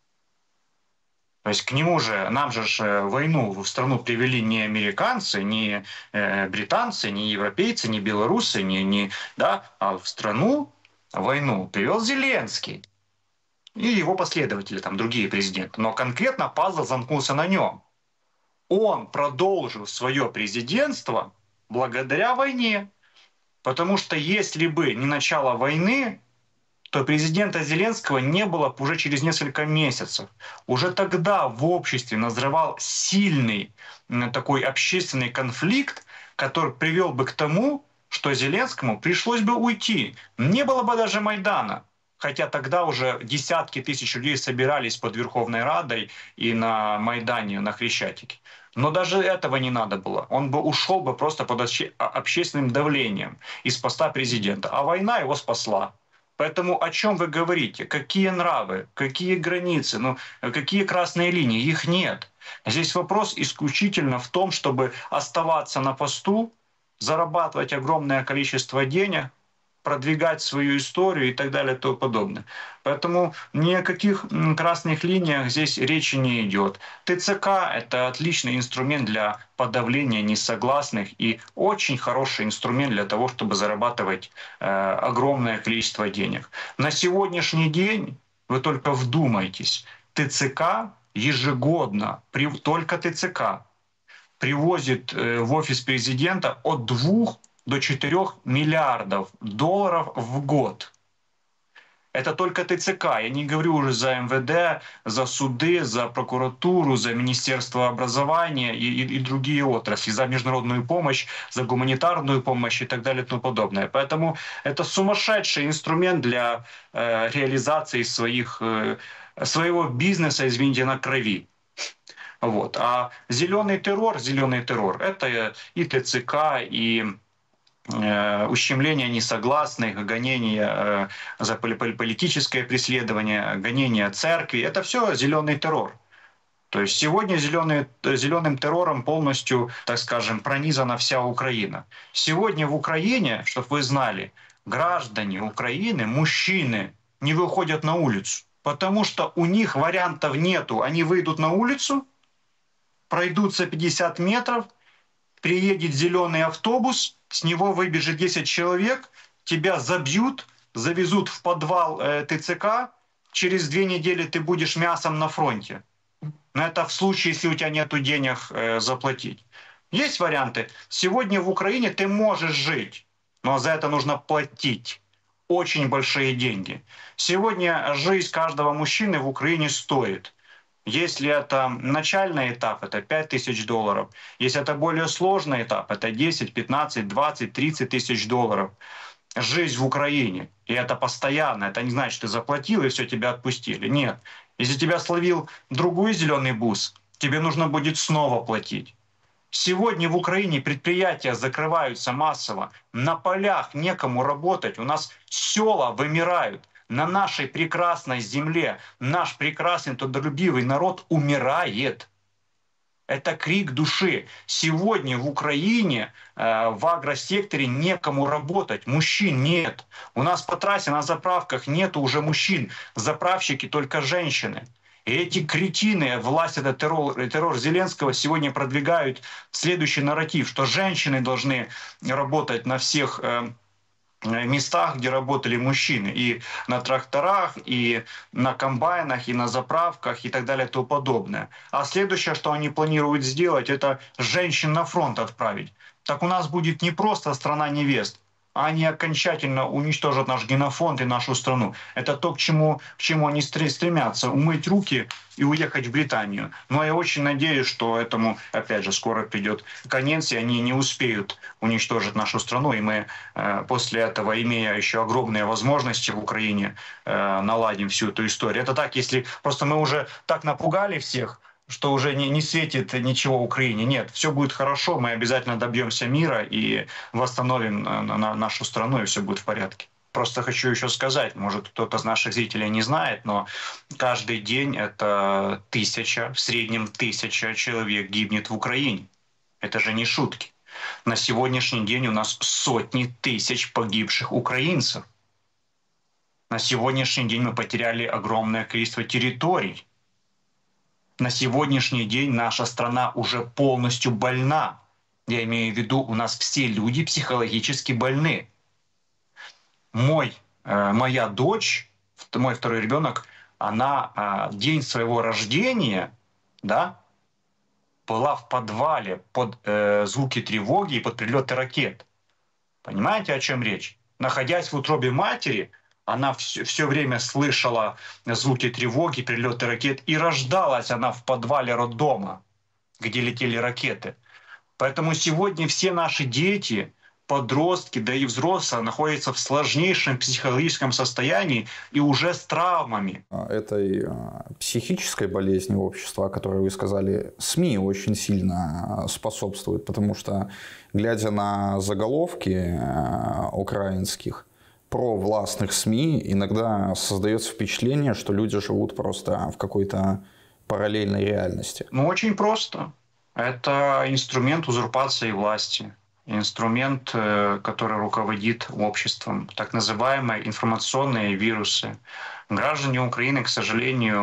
То есть к нему же, нам же войну в страну привели не американцы, не британцы, не европейцы, не белорусы, а в страну войну привел Зеленский. И его последователи, другие президенты. Но конкретно пазл замкнулся на нем. Он продолжил свое президентство благодаря войне. Потому что если бы не начало войны, то президента Зеленского не было уже через несколько месяцев. Уже тогда в обществе назревал сильный такой общественный конфликт, который привел бы к тому, что Зеленскому пришлось бы уйти. Не было бы даже Майдана. Хотя тогда уже десятки тысяч людей собирались под Верховной Радой и на Майдане, на Хрещатике. Но даже этого не надо было. Он бы ушел бы просто под общественным давлением из поста президента. А война его спасла. Поэтому о чем вы говорите? Какие нравы? Какие границы? Какие красные линии? Их нет. Здесь вопрос исключительно в том, чтобы оставаться на посту, зарабатывать огромное количество денег, продвигать свою историю и так далее и тому подобное. Поэтому ни о каких красных линиях здесь речи не идет. ТЦК – это отличный инструмент для подавления несогласных и очень хороший инструмент для того, чтобы зарабатывать огромное количество денег. На сегодняшний день, вы только вдумайтесь, ТЦК ежегодно, только ТЦК, привозит в офис президента от 2 до 4 миллиардов долларов в год. Это только ТЦК. Я не говорю уже за МВД, за суды, за прокуратуру, за Министерство образования и другие отрасли, за международную помощь, за гуманитарную помощь и так далее и тому подобное. Поэтому это сумасшедший инструмент для реализации своего бизнеса, извините, на крови. А зеленый террор – это и ТЦК, и ущемление несогласных, гонение за политическое преследование, гонение церкви. Это все зеленый террор. То есть сегодня зеленым террором полностью, так скажем, пронизана вся Украина. Сегодня в Украине, чтобы вы знали, граждане Украины, мужчины не выходят на улицу? Потому что у них вариантов нету. Они выйдут на улицу, пройдутся 50 метров, приедет зеленый автобус, с него выбежит 10 человек, тебя забьют, завезут в подвал ТЦК, через 2 недели ты будешь мясом на фронте. Но это в случае, если у тебя нет денег заплатить. Есть варианты. Сегодня в Украине ты можешь жить, но за это нужно платить очень большие деньги. Сегодня жизнь каждого мужчины в Украине стоит. Если это начальный этап, это $5000. Если это более сложный этап, это 10, 15, 20, 30 тысяч долларов. Жизнь в Украине. И это постоянно. Это не значит, что ты заплатил и все, тебя отпустили. Нет. Если тебя словил другой зеленый бус, тебе нужно будет снова платить. Сегодня в Украине предприятия закрываются массово. На полях некому работать. У нас села вымирают. На нашей прекрасной земле наш прекрасный трудолюбивый народ умирает. Это крик души. Сегодня в Украине в агросекторе некому работать. Мужчин нет. У нас по трассе на заправках нету уже мужчин. Заправщики только женщины. И эти кретины, власть, это террор Зеленского, сегодня продвигают следующий нарратив, что женщины должны работать на всех местах, где работали мужчины. И на тракторах, и на комбайнах, и на заправках, и так далее, и тому подобное. А следующее, что они планируют сделать, это женщин на фронт отправить. Так у нас будет не просто страна невест, а они окончательно уничтожат наш генофонд и нашу страну. Это то, к чему они стремятся. Умыть руки и уехать в Британию. Но я очень надеюсь, что этому, опять же, скоро придет конец, и они не успеют уничтожить нашу страну. И мы после этого, имея еще огромные возможности в Украине, наладим всю эту историю. Это так, если просто мы уже так напугали всех, что уже не светит ничего Украине. Нет, все будет хорошо, мы обязательно добьемся мира и восстановим нашу страну, и все будет в порядке. Просто хочу еще сказать, может кто-то из наших зрителей не знает, но каждый день это 1000, в среднем 1000 человек гибнет в Украине. Это же не шутки. На сегодняшний день у нас сотни тысяч погибших украинцев. На сегодняшний день мы потеряли огромное количество территорий. На сегодняшний день наша страна уже полностью больна. Я имею в виду, у нас все люди психологически больны. Моя дочь, мой второй ребенок, она в день своего рождения, да, была в подвале под звуки тревоги и под прилеты ракет. Понимаете, о чем речь? Находясь в утробе матери, она все время слышала звуки тревоги, прилеты ракет, и рождалась она в подвале роддома, где летели ракеты. Поэтому сегодня все наши дети, подростки, да и взрослые находятся в сложнейшем психологическом состоянии и уже с травмами. Этой психической болезни общества, о которой вы сказали, СМИ очень сильно способствуют, потому что, глядя на заголовки украинских, провластных СМИ, иногда создается впечатление, что люди живут просто в какой-то параллельной реальности. Очень просто. Это инструмент узурпации власти. Инструмент, который руководит обществом. Так называемые информационные вирусы. Граждане Украины, к сожалению,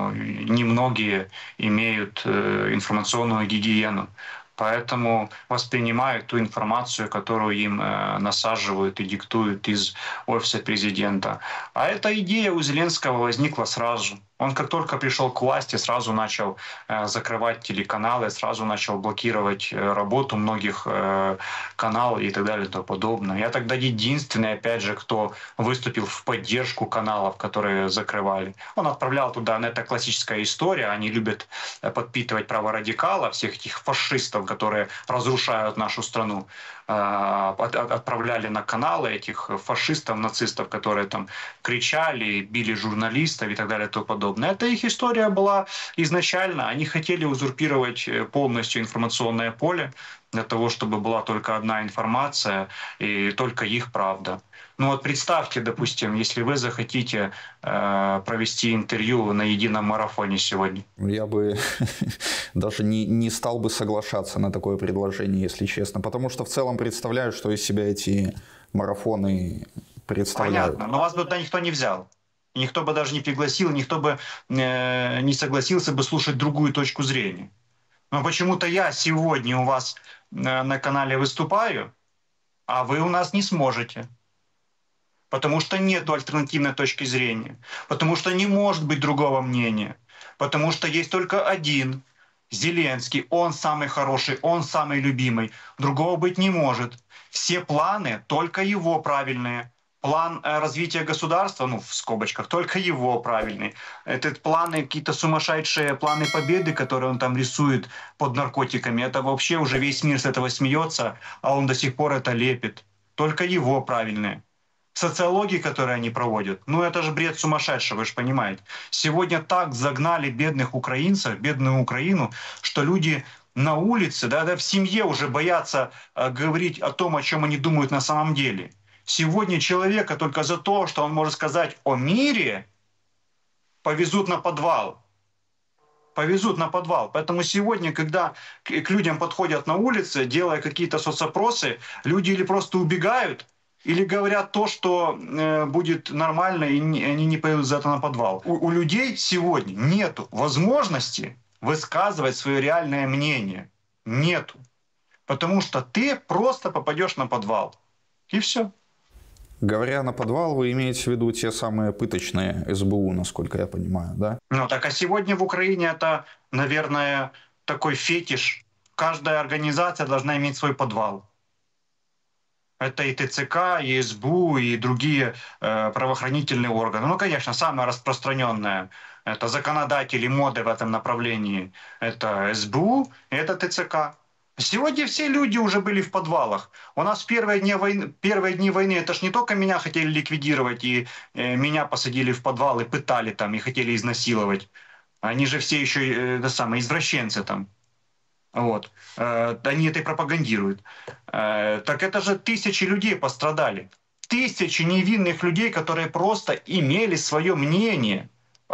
немногие имеют информационную гигиену. Поэтому воспринимают ту информацию, которую им насаживают и диктуют из офиса президента. А эта идея у Зеленского возникла сразу. Он как только пришел к власти, сразу начал закрывать телеканалы, сразу начал блокировать работу многих каналов и так далее и тому подобное. Я тогда единственный, опять же, кто выступил в поддержку каналов, которые закрывали. Он отправлял туда, это классическая история, они любят подпитывать праворадикалов, всех этих фашистов, которые разрушают нашу страну. Отправляли на каналы этих фашистов, нацистов, которые там кричали, били журналистов и так далее и тому подобное. Это их история была изначально. Они хотели узурпировать полностью информационное поле для того, чтобы была только одна информация и только их правда. Ну вот представьте, допустим, если вы захотите провести интервью на едином марафоне сегодня. Я бы даже не стал бы соглашаться на такое предложение, если честно. Потому что в целом представляю, что из себя эти марафоны представляют. Понятно, но вас бы туда никто не взял. И никто бы даже не пригласил, никто бы не согласился бы слушать другую точку зрения. Но почему-то я сегодня у вас на канале выступаю, а вы у нас не сможете. Потому что нет альтернативной точки зрения. Потому что не может быть другого мнения. Потому что есть только один Зеленский. Он самый хороший, он самый любимый. Другого быть не может. Все планы только его правильные. План развития государства, ну, в скобочках, только его правильный. Это планы, какие-то сумасшедшие планы победы, которые он там рисует под наркотиками, это вообще уже весь мир с этого смеется, а он до сих пор это лепит. Только его правильные. Социологии, которые они проводят, ну это же бред сумасшедшего, вы же понимаете. Сегодня так загнали бедных украинцев, бедную Украину, что люди на улице, да в семье уже боятся говорить о том, о чем они думают на самом деле. Сегодня человека только за то, что он может сказать о мире, повезут на подвал. Повезут на подвал. Поэтому сегодня, когда к людям подходят на улице, делая какие-то соцопросы, люди или просто убегают, или говорят то, что будет нормально, и они не пойдут за это на подвал. У людей сегодня нет возможности высказывать свое реальное мнение. Нету. Потому что ты просто попадешь на подвал. И все. Говоря на подвал, вы имеете в виду те самые пыточные СБУ, насколько я понимаю, да? Ну так, а сегодня в Украине это, наверное, такой фетиш. Каждая организация должна иметь свой подвал. Это и ТЦК, и СБУ, и другие правоохранительные органы. Ну, конечно, самое распространенное – это законодатели моды в этом направлении. Это СБУ, и это ТЦК. Сегодня все люди уже были в подвалах. У нас в первые дни войны это ж не только меня хотели ликвидировать, и меня посадили в подвал и пытали там, и хотели изнасиловать. Они же все еще извращенцы там. Вот. Они это и пропагандируют. Так это же тысячи людей пострадали. Тысячи невинных людей, которые просто имели свое мнение,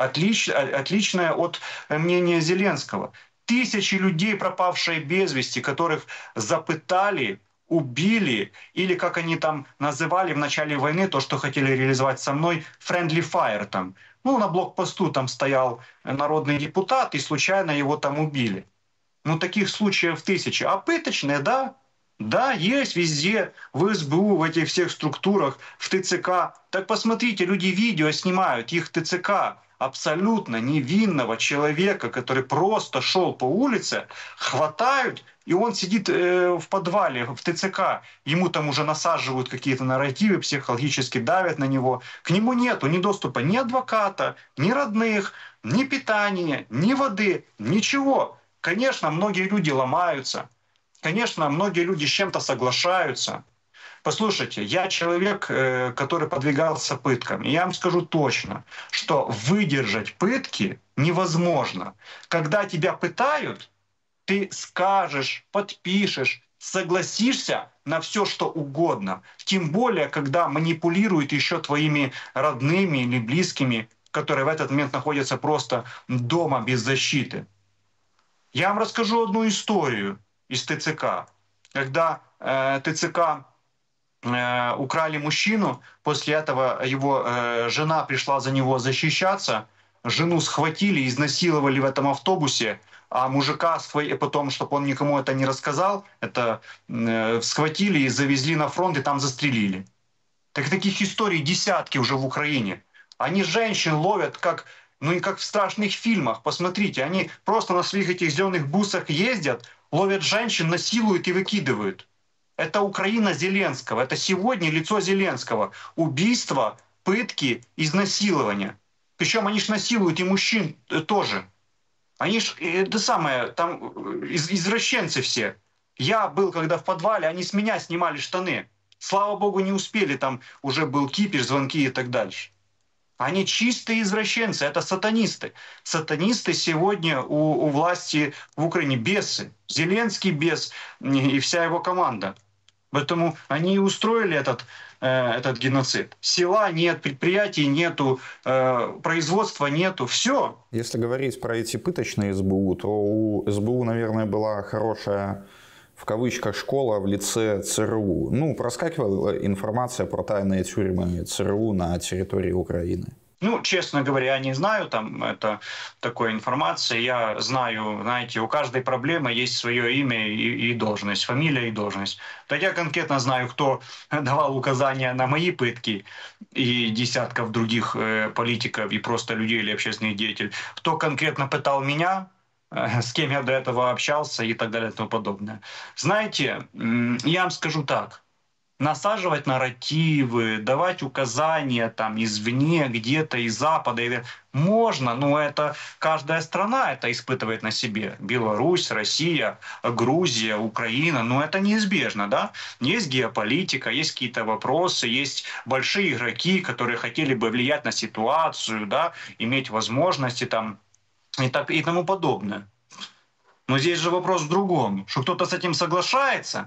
отличное от мнения Зеленского. Тысячи людей, пропавшие без вести, которых запытали, убили, или, как они там называли в начале войны, то, что хотели реализовать со мной, friendly fire там. Ну, на блокпосту там стоял народный депутат, и случайно его там убили. Ну, таких случаев тысячи. А пыточные, да? Да, есть везде, в СБУ, в этих всех структурах, в ТЦК. Так посмотрите, люди видео снимают, их ТЦК. Абсолютно невинного человека, который просто шел по улице, хватают, и он сидит в подвале, в ТЦК. Ему там уже насаживают какие-то нарративы, психологически давят на него. К нему нету ни доступа ни адвоката, ни родных, ни питания, ни воды, ничего. Конечно, многие люди ломаются. Конечно, многие люди с чем-то соглашаются. Послушайте, я человек, который подвигался пыткам. И я вам скажу точно, что выдержать пытки невозможно. Когда тебя пытают, ты скажешь, подпишешь, согласишься на все, что угодно. Тем более, когда манипулируют еще твоими родными или близкими, которые в этот момент находятся просто дома без защиты. Я вам расскажу одну историю из ТЦК. Когда ТЦК украли мужчину, после этого его жена пришла за него защищаться, жену схватили, изнасиловали в этом автобусе, а мужика потом, чтобы он никому это не рассказал, это схватили и завезли на фронт и там застрелили. Так таких историй десятки уже в Украине. Они женщин ловят как в страшных фильмах. Посмотрите, они просто на своих этих зеленых бусах ездят, ловят женщин, насилуют и выкидывают. Это Украина Зеленского. Это сегодня лицо Зеленского. Убийство, пытки, изнасилования. Причем они ж насилуют и мужчин тоже. Они ж, там извращенцы все. Я был когда в подвале, они с меня снимали штаны. Слава богу, не успели, там уже был кипиш, звонки и так дальше. Они чистые извращенцы, это сатанисты. Сатанисты сегодня у власти в Украине, бесы. Зеленский бес и вся его команда. Поэтому они и устроили этот геноцид. Села нет, предприятий нету, производства нету, все. Если говорить про эти пыточные СБУ, то у СБУ, наверное, была хорошая, в кавычках, школа в лице ЦРУ. Ну, проскакивала информация про тайные тюрьмы ЦРУ на территории Украины. Ну, честно говоря, я не знаю, там это такой информации. Я знаю, знаете, у каждой проблемы есть свое имя и должность, фамилия и должность. Так я конкретно знаю, кто давал указания на мои пытки и десятков других политиков и просто людей или общественных деятелей. Кто конкретно пытал меня, с кем я до этого общался и так далее и тому подобное. Знаете, я вам скажу так. Насаживать нарративы, давать указания там извне, где-то из Запада. Можно, но это каждая страна это испытывает на себе. Беларусь, Россия, Грузия, Украина. Но это неизбежно, да? Есть геополитика, есть какие-то вопросы, есть большие игроки, которые хотели бы влиять на ситуацию, да, иметь возможности там и, так, и тому подобное. Но здесь же вопрос в другом, что кто-то с этим соглашается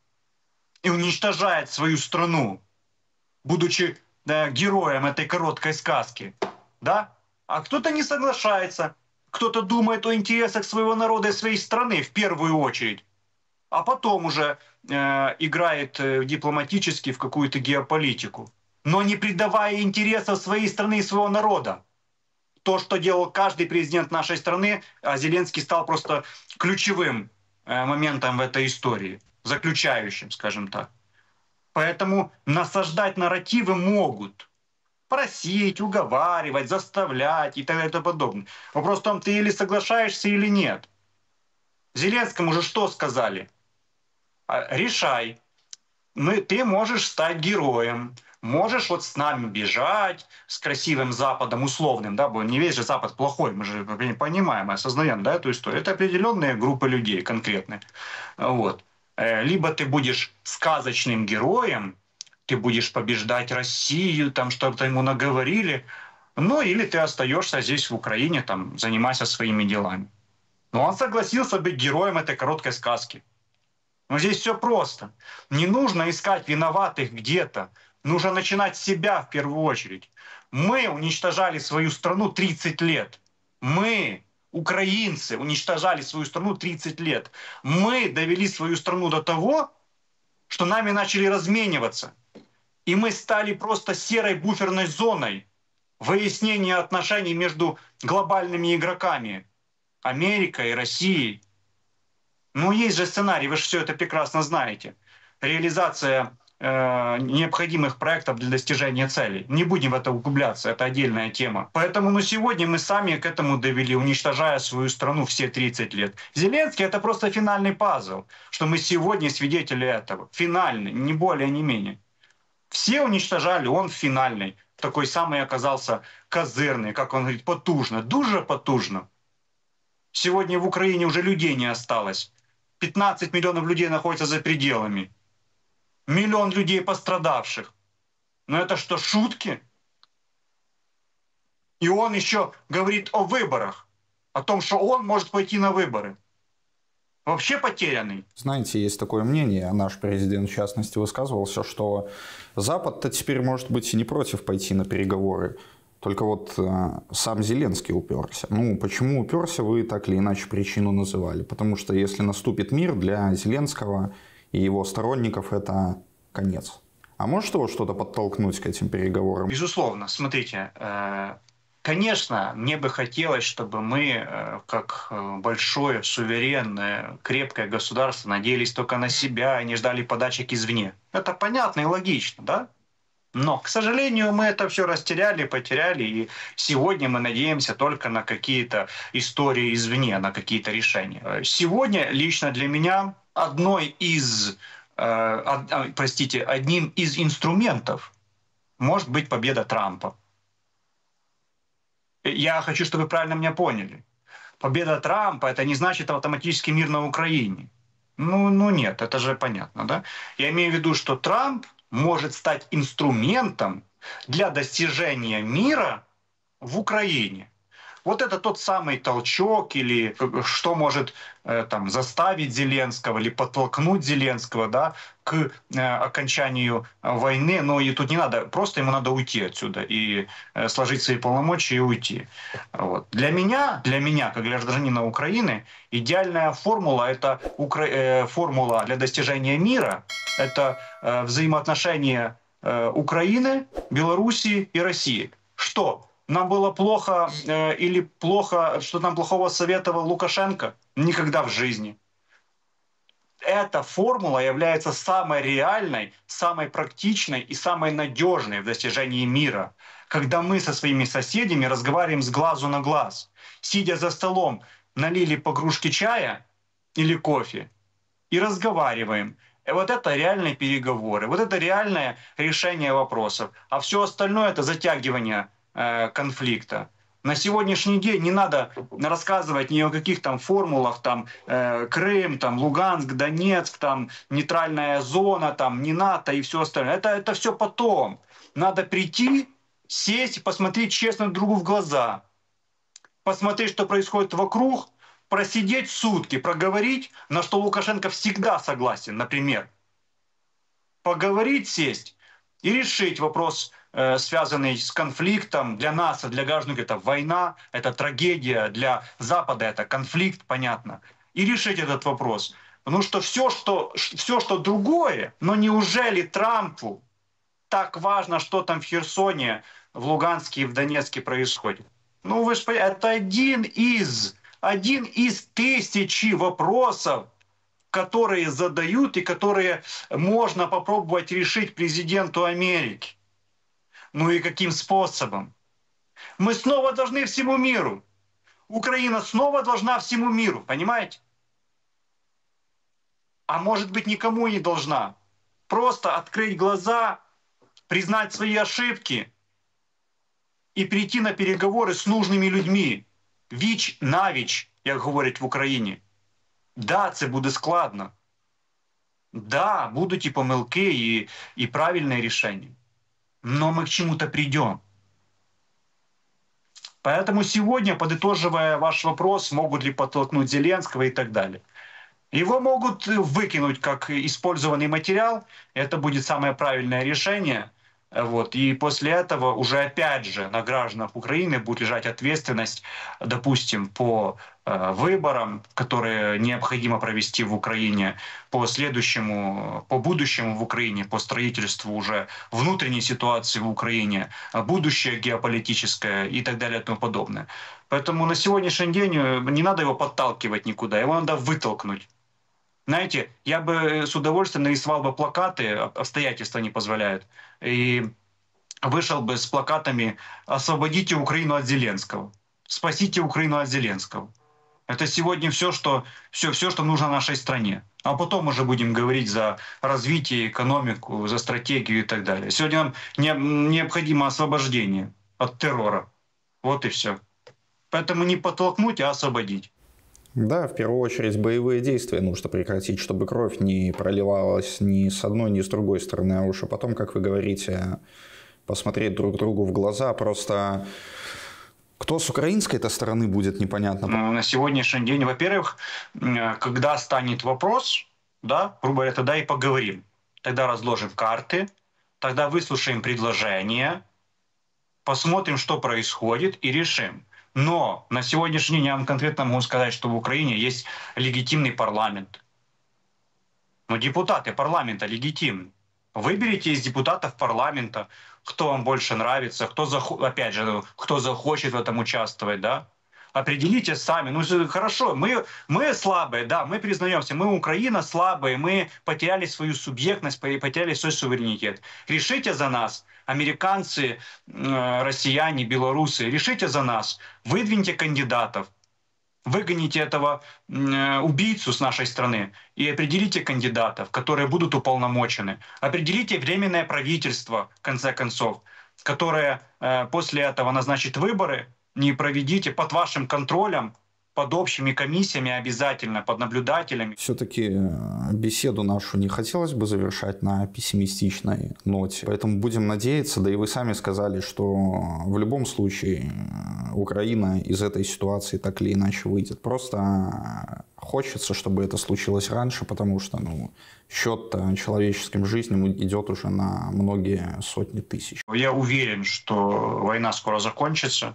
и уничтожает свою страну, будучи героем этой короткой сказки, да? А кто-то не соглашается, кто-то думает о интересах своего народа и своей страны в первую очередь, а потом уже играет дипломатически в какую-то геополитику, но не предавая интересов своей страны и своего народа. То, что делал каждый президент нашей страны, а Зеленский стал просто ключевым моментом в этой истории, заключающим, скажем так. Поэтому насаждать нарративы могут. Просить, уговаривать, заставлять и так далее и тому подобное. Вопрос в том, ты или соглашаешься, или нет. Зеленскому же что сказали? Решай. Ты можешь стать героем. Можешь вот с нами бежать, с красивым Западом, условным, да, не весь же Запад плохой, мы же понимаем, осознаем, да, эту историю. Это определенные группы людей конкретные. Вот. Либо ты будешь сказочным героем, ты будешь побеждать Россию, там что-то ему наговорили, ну или ты остаешься здесь в Украине, там, занимайся своими делами. Но он согласился быть героем этой короткой сказки. Но здесь все просто. Не нужно искать виноватых где-то. Нужно начинать с себя в первую очередь. Мы уничтожали свою страну 30 лет. Мы, украинцы, уничтожали свою страну 30 лет. Мы довели свою страну до того, что нами начали размениваться. И мы стали просто серой буферной зоной выяснения отношений между глобальными игроками. Америкой и Россией. Ну, есть же сценарий, вы же все это прекрасно знаете. Реализация необходимых проектов для достижения целей. Не будем в это углубляться, это отдельная тема. Поэтому сегодня мы сами к этому довели, уничтожая свою страну все 30 лет. Зеленский — это просто финальный пазл, что мы сегодня свидетели этого. Финальный, не более, не менее. Все уничтожали, он финальный. Такой самый оказался козырный, как он говорит, потужно, дуже потужно. Сегодня в Украине уже людей не осталось. 15 миллионов людей находятся за пределами. Миллион людей пострадавших. Но это что, шутки? И он еще говорит о выборах. О том, что он может пойти на выборы. Вообще потерянный. Знаете, есть такое мнение, наш президент в частности высказывался, что Запад-то теперь, может быть, и не против пойти на переговоры. Только вот сам Зеленский уперся. Ну, почему уперся, вы так или иначе причину называли. Потому что если наступит мир, для Зеленского и его сторонников это конец. А может его что-то подтолкнуть к этим переговорам? Безусловно. Смотрите, конечно, мне бы хотелось, чтобы мы, как большое, суверенное, крепкое государство, надеялись только на себя и не ждали подачек извне. Это понятно и логично, да? Но, к сожалению, мы это все растеряли, потеряли, и сегодня мы надеемся только на какие-то истории извне, на какие-то решения. Сегодня лично для меня одним из инструментов может быть победа Трампа. Я хочу, чтобы вы правильно меня поняли. Победа Трампа — это не значит автоматически мир на Украине. Ну нет, это же понятно, да? Я имею в виду, что Трамп может стать инструментом для достижения мира в Украине. Вот это тот самый толчок, или что может там, заставить Зеленского или подтолкнуть Зеленского, да, к окончанию войны. Но и тут не надо, просто ему надо уйти отсюда и сложить свои полномочия и уйти. Вот. Для меня, как гражданина Украины, идеальная формула — это формула для достижения мира. Это взаимоотношения Украины, Белоруссии и России. Что? Нам было плохо или плохо, что нам плохого советовал Лукашенко? Никогда в жизни. Эта формула является самой реальной, самой практичной и самой надежной в достижении мира. Когда мы со своими соседями разговариваем с глазу на глаз, сидя за столом, налили по кружке чая или кофе и разговариваем. И вот это реальные переговоры, вот это реальное решение вопросов. А все остальное — это затягивание конфликта. На сегодняшний день не надо рассказывать ни о каких там формулах, там Крым, там Луганск, Донецк, там нейтральная зона, там не НАТО и все остальное. Это все потом. Надо прийти, сесть, посмотреть честно другу в глаза, посмотреть, что происходит вокруг, просидеть сутки, проговорить, на что Лукашенко всегда согласен, например. Поговорить, сесть и решить вопрос, связанный с конфликтом. Для нас, для граждан, это война, это трагедия. Для Запада это конфликт, понятно. И решить этот вопрос. Потому что все, что другое, но неужели Трампу так важно, что там в Херсоне, в Луганске и в Донецке происходит? Ну, вы же понимаете, это один из тысячи вопросов, которые задают и которые можно попробовать решить президенту Америки. Ну и каким способом? Мы снова должны всему миру. Украина снова должна всему миру, понимаете? А может быть, никому не должна. Просто открыть глаза, признать свои ошибки и прийти на переговоры с нужными людьми. Віч навіч, як говорять в Україні. Да, це буде складно. Да, будуть і помилки, і правильные решения. Но мы к чему-то придем. Поэтому сегодня, подытоживая ваш вопрос, могут ли подтолкнуть Зеленского и так далее. Его могут выкинуть как использованный материал. Это будет самое правильное решение. Вот. И после этого уже опять же на гражданах Украины будет лежать ответственность, допустим, по выборам, которые необходимо провести в Украине, по будущему в Украине, по строительству уже внутренней ситуации в Украине, будущее геополитическое и так далее и тому подобное. Поэтому на сегодняшний день не надо его подталкивать никуда, его надо вытолкнуть. Знаете, я бы с удовольствием нарисовал бы плакаты, обстоятельства не позволяют, и вышел бы с плакатами «Освободите Украину от Зеленского», «Спасите Украину от Зеленского». Это сегодня все, что нужно нашей стране. А потом уже будем говорить за развитие, экономику, за стратегию и так далее. Сегодня нам необходимо освобождение от террора. Вот и все. Поэтому не подтолкнуть, а освободить. Да, в первую очередь боевые действия нужно прекратить, чтобы кровь не проливалась ни с одной, ни с другой стороны, а уж потом, как вы говорите, посмотреть друг другу в глаза. Просто кто с украинской-то стороны будет, непонятно. На сегодняшний день, во-первых, когда станет вопрос, да, грубо говоря, тогда и поговорим. Тогда разложим карты, тогда выслушаем предложения, посмотрим, что происходит, и решим. Но на сегодняшний день я вам конкретно могу сказать, что в Украине есть легитимный парламент. Но депутаты парламента легитимны. Выберите из депутатов парламента, кто вам больше нравится, кто захочет в этом участвовать, да? Определите сами. Ну хорошо, мы слабые, да, мы признаемся, мы Украина слабые, мы потеряли свою субъектность, потеряли свой суверенитет. Решите за нас, американцы, россияне, белорусы, решите за нас, выдвиньте кандидатов, выгоните этого убийцу с нашей страны и определите кандидатов, которые будут уполномочены. Определите временное правительство, в конце концов, которое после этого назначит выборы. Не проведите под вашим контролем, под общими комиссиями обязательно, под наблюдателями. Все-таки беседу нашу не хотелось бы завершать на пессимистичной ноте. Поэтому будем надеяться, да и вы сами сказали, что в любом случае Украина из этой ситуации так или иначе выйдет. Просто хочется, чтобы это случилось раньше, потому что счет человеческим жизням идет уже на многие сотни тысяч. Я уверен, что война скоро закончится.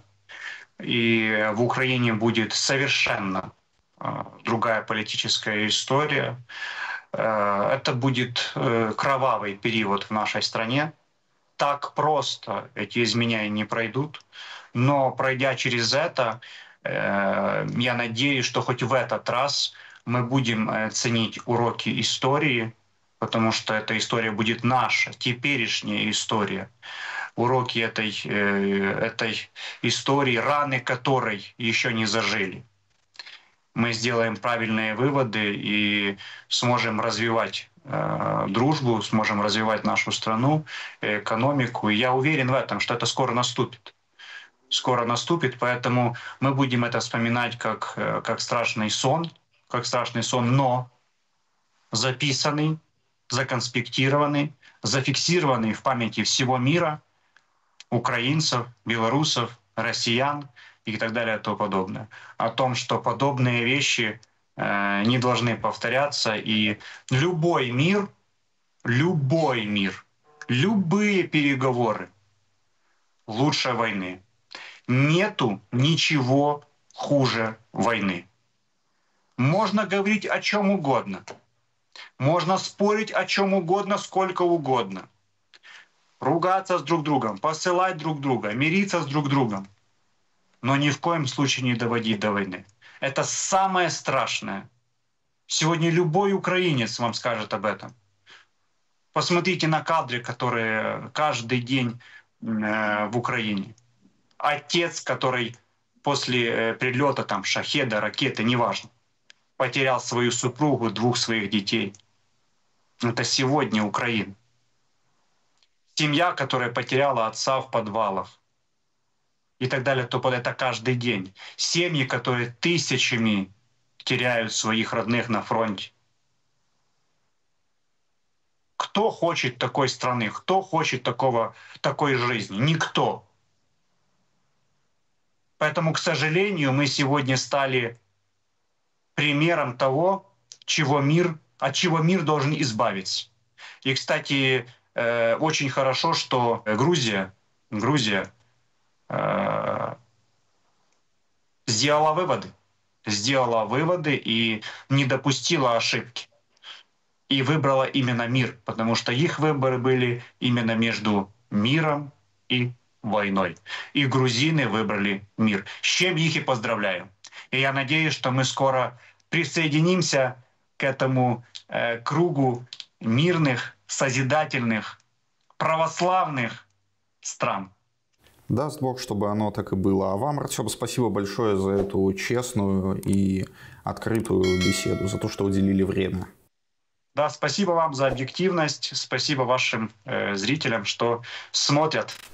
И в Украине будет совершенно другая политическая история. Это будет кровавый период в нашей стране. так просто эти изменения не пройдут, но пройдя через это, я надеюсь, что хоть в этот раз мы будем ценить уроки истории, потому что эта история будет наша, теперешняя история. Уроки этой истории, раны которой еще не зажили. Мы сделаем правильные выводы и сможем развивать дружбу, сможем развивать нашу страну, экономику. И я уверен в этом, что это скоро наступит. Скоро наступит, поэтому мы будем это вспоминать как страшный сон, но записанный, законспектированный, зафиксированный в памяти всего мира, украинцев, белорусов, россиян и так далее и тому подобное. О том, что подобные вещи не должны повторяться, и любой мир, любые переговоры лучше войны. Нету ничего хуже войны. Можно говорить о чем угодно. Можно спорить о чем угодно, сколько угодно. Ругаться с друг другом, посылать друг друга, мириться с друг другом. Но ни в коем случае не доводить до войны. Это самое страшное. Сегодня любой украинец вам скажет об этом. Посмотрите на кадры, которые каждый день в Украине. Отец, который после прилета там шахеда, ракеты, неважно, потерял свою супругу, 2 своих детей. Это сегодня Украина. Семья, которая потеряла отца в подвалах. И так далее, то это каждый день. Семьи, которые тысячами теряют своих родных на фронте. Кто хочет такой страны? Кто хочет такой жизни? Никто. Поэтому, к сожалению, мы сегодня стали примером того, от чего мир должен избавиться. И, кстати, очень хорошо, что Грузия сделала выводы и не допустила ошибки. И выбрала именно мир, потому что их выборы были именно между миром и войной. И грузины выбрали мир. С чем их и поздравляю. И я надеюсь, что мы скоро присоединимся к этому кругу мирных, созидательных, православных стран. Даст Бог, чтобы оно так и было. А вам, Артем, спасибо большое за эту честную и открытую беседу, за то, что уделили время. Да, спасибо вам за объективность, спасибо вашим зрителям, что смотрят.